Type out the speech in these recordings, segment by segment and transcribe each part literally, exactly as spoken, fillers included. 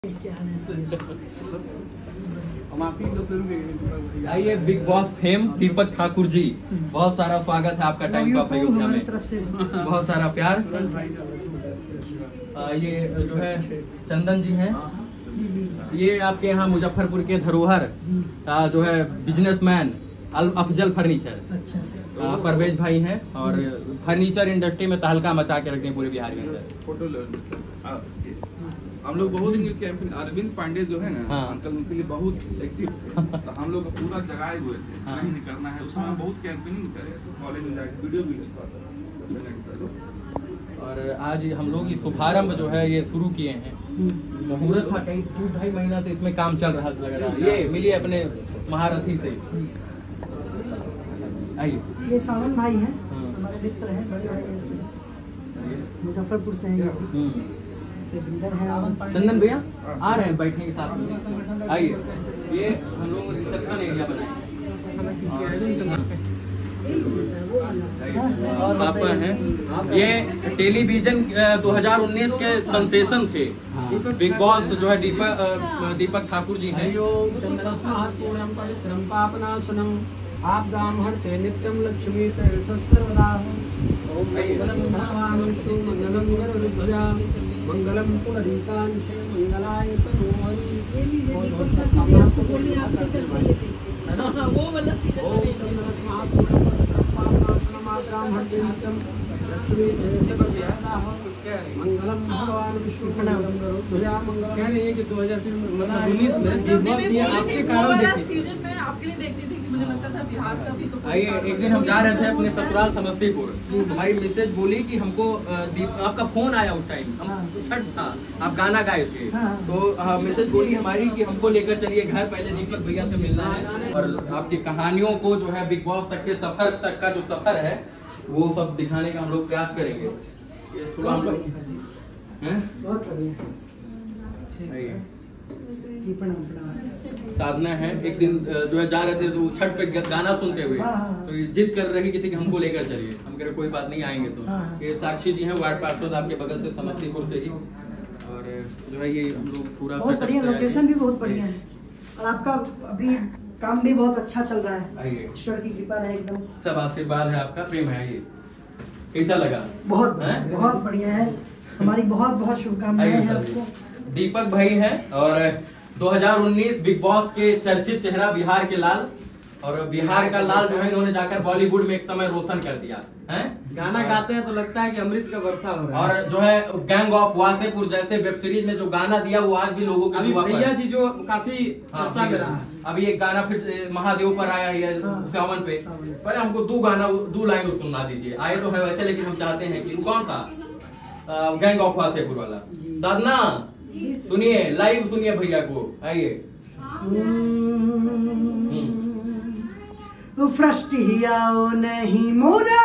आइए Bigg Boss fame Deepak Thakur ji, बहुत सारा स्वागत है आपका टाइम टॉप अयोध्या में, बहुत सारा प्यार। आ, ये जो है चंदन जी हैं, ये आपके यहाँ मुजफ्फरपुर के धरोहर आ, जो है बिजनेसमैन अफजल फर्नीचर। अच्छा। परवेज भाई हैं और फर्नीचर इंडस्ट्री में तहलका मचा के रखते हैं पूरे बिहार के अंदर। फोटो लो हम लोग बहुत कैंपेन, अरविंद पांडे जो है ना, हाँ। अंकल उनके लिए बहुत एक्टिव थे। तो हम लोग पूरा जगाए हुए थे, हाँ। नहीं निकलना है, उसमें हाँ। बहुत कैंपेनिंग करे, कॉलेज में जाके वीडियो भी और आज हम लोग ये शुभारंभ जो है ये शुरू किए हैं। मुहूर्त था कहीं दो ढाई महीना से इसमें काम चल रहा लग रहा है। ये मिलिए अपने महारथी से। आइए, ये सावन भाई हैं, हमारे मित्र हैं, बड़े भाई मुजफ्फरपुर से हैं। चंदन भैया आ रहे हैं, बैठेंगे साथ में। आइए, ये हम लोग रिसेप्शन एरिया बनाए आप हैं। ये टेलीविजन दो हज़ार उन्नीस के सेंसेशन थे बिग बॉस जो है दीपक दीपक ठाकुर जी हैं। आप दाम हरते नित्यम लक्ष्मी सर्वदा मंगलम पुनरीकांश मंगलाय तनोहरि वो वाला सीजन मंगलम भगवान विष्णु कह रही है कि दो हज़ार उन्नीस में आपके कारण सीजन में आपके लिए देखती थी कि मुझे लगता था बिहार का भी तो। आइए, एक दिन हम जा रहे थे अपने ससुराल समस्तीपुर, हमारी मिसेज बोली कि हमको आपका फोन आया उस टाइम, हम छठ था, आप गाना गाए थे, तो मिसेज बोली हमारी कि हमको लेकर चलिए घर, पहले दीपक भैया से मिलना है और आपकी कहानियों को जो है बिग बॉस तक के सफर तक का जो सफर है वो सब दिखाने का हम लोग प्रयास करेंगे। हम लोग साधना है। एक दिन जो है जा रहे थे तो छठ पे गाना सुनते हुए तो ये जिद कर रही थी कि हमको लेकर चलिए। हम कह रहे कोई बात नहीं, आएंगे। तो ये साक्षी जी हैं, वार्ड पार्षद आपके बगल से समस्तीपुर से ही, और जो है ये हम लोग पूरा बहुत बढ़िया, लोकेशन भी बहुत बढ़िया है और आपका अभी काम भी बहुत अच्छा चल रहा है। आइए, ईश्वर की कृपा है, एकदम सब आशीर्वाद है, आपका प्रेम है। ये कैसा लगा? बहुत बहुत बढ़िया है, हमारी बहुत बहुत शुभकामनाएं हैं आपको। दीपक भाई हैं और दो हज़ार उन्नीस बिग बॉस के चर्चित चेहरा, बिहार के लाल, और बिहार का लाल जो है इन्होंने जाकर बॉलीवुड में एक समय रोशन कर दिया है। गाना गाते हैं तो लगता है कि अमृत का वर्षा हो रहा है। और जो है गैंग ऑफ वासेपुर जैसे वेब सीरीज में जो गाना दिया वो आज भी लोगों के भैया जी जो काफी चर्चा में रहा है। अभी एक गाना फिर महादेव पर आया है सावन पे, पर हमको दो गाना दो लाइन सुना दीजिए। आए तो है वैसे, लेकिन हम चाहते हैं कि कौन सा गैंग ऑफ वासेपुर वाला। साधना सुनिए, लाइव सुनिए भैया को। आइए, फ्रस्टियाओ नहीं मोरा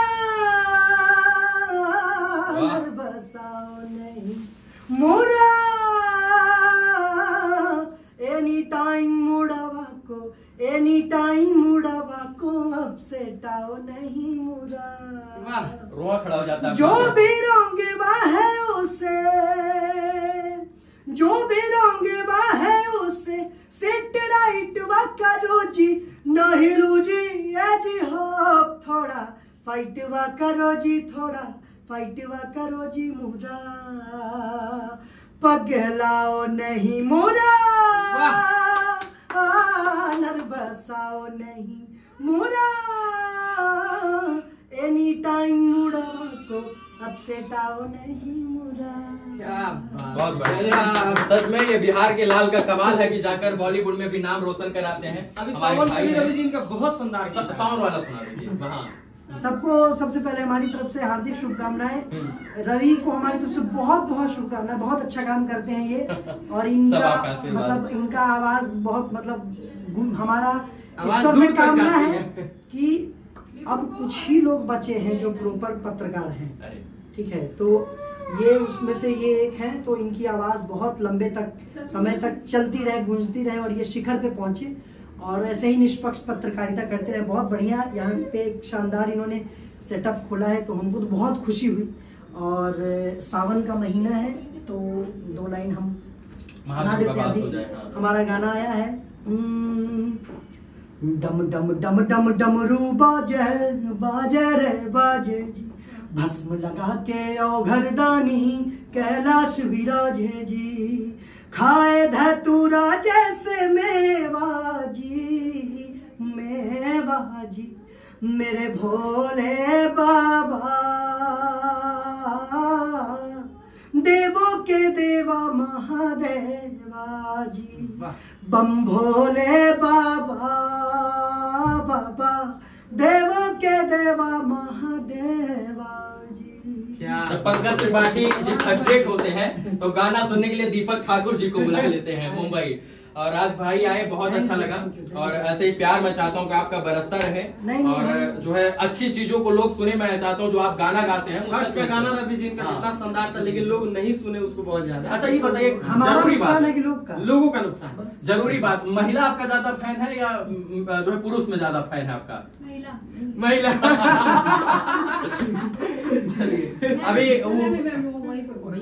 बसाओ नहीं मोरा, एनी टाइम मुड़ावा को एनी टाइम मुड़ावा को अपसेटाओ नहीं मुरा। रोआ खड़ा हो जाता है। जो भी रोंगे वह है उसे, जो भी रोंगे वह है उसे सेट राइट वा करो जी, नहीं रूजी ये जी हो थोड़ा फाइट वा करो जी, थोड़ा फाइट वा करो जी मुरा, पगलाओ नहीं मोरा नरबसाओ नहीं मोरा, एनी टाइम मुड़ा को अपसेट आओ नहीं मुरा। क्या बहुत बढ़िया, सच में ये बिहार के लाल का कमाल है कि जाकर बॉलीवुड में भी नाम रोशन कराते हैं। अभी सावन रवि जी का बहुत शानदार साउंड वाला सुना दीजिए। हाँ, सबको सबसे पहले हमारी तरफ से हार्दिक शुभकामनाएं। रवि को हमारी तरफ से बहुत बहुत शुभकामनाएं, बहुत अच्छा काम करते हैं ये, और इनका मतलब इनका आवाज बहुत मतलब हमारा ईश्वर से कामना है कि अब कुछ ही लोग बचे हैं जो प्रॉपर पत्रकार हैं, ठीक है, तो ये उसमें से ये एक है। तो इनकी आवाज बहुत लंबे तक समय तक चलती रहे, गूंजती रहे और ये शिखर पे पहुंचे और ऐसे ही निष्पक्ष पत्रकारिता करते रहे। बहुत बढ़िया, यहाँ पे एक शानदार इन्होंने सेटअप खोला है, तो हमको तो बहुत खुशी हुई। और सावन का महीना है तो दो लाइन हम सुना देते हैं अभी। हमारा गाना आया है डम डम डम डम डमरू बाजे बाजे रे बाजे जी, भस्म लगा के ओ घरदानी कैलाश विराजे जी, खाए धतूरा जैसे मेवा जी मेवा जी, मेरे भोले बाबा देवों के देवा महादेवा जी, बम भोले बाबा बाबा देवों के देवा महादेवा जी। क्या जब पंकज त्रिपाठी जी फ्रस्ट्रेट होते हैं तो गाना सुनने के लिए दीपक ठाकुर जी को बुला लेते हैं मुंबई। और आज भाई आए, बहुत अच्छा लगा। और ऐसे ही प्यार मैं चाहता हूँ कि आपका बरसता रहे और जो है अच्छी चीजों को लोग सुने। मैं चाहता हूँ जो आप गाना गाते हैं छठ का गाना रवि जी का कितना शानदार था, लेकिन लोग नहीं सुने उसको बहुत ज्यादा। अच्छा ये बताइए, हमारा नुकसान है कि लोग का लोगों का नुकसान। जरूरी बात, महिला आपका ज्यादा फैन है या जो है पुरुष में ज्यादा फैन है आपका? महिला महिला अभी वो